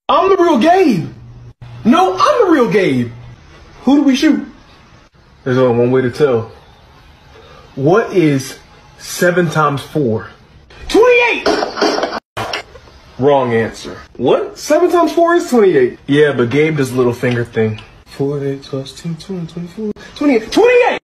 I'm the real Gabe. No, I'm the real Gabe. Who do we shoot? There's only one way to tell. What is 7 times 4? 28! Wrong answer. What? 7 times 4 is 28. Yeah, but Gabe does a little finger thing. 4, 8, 12, 16, 20, 24, 28. 28!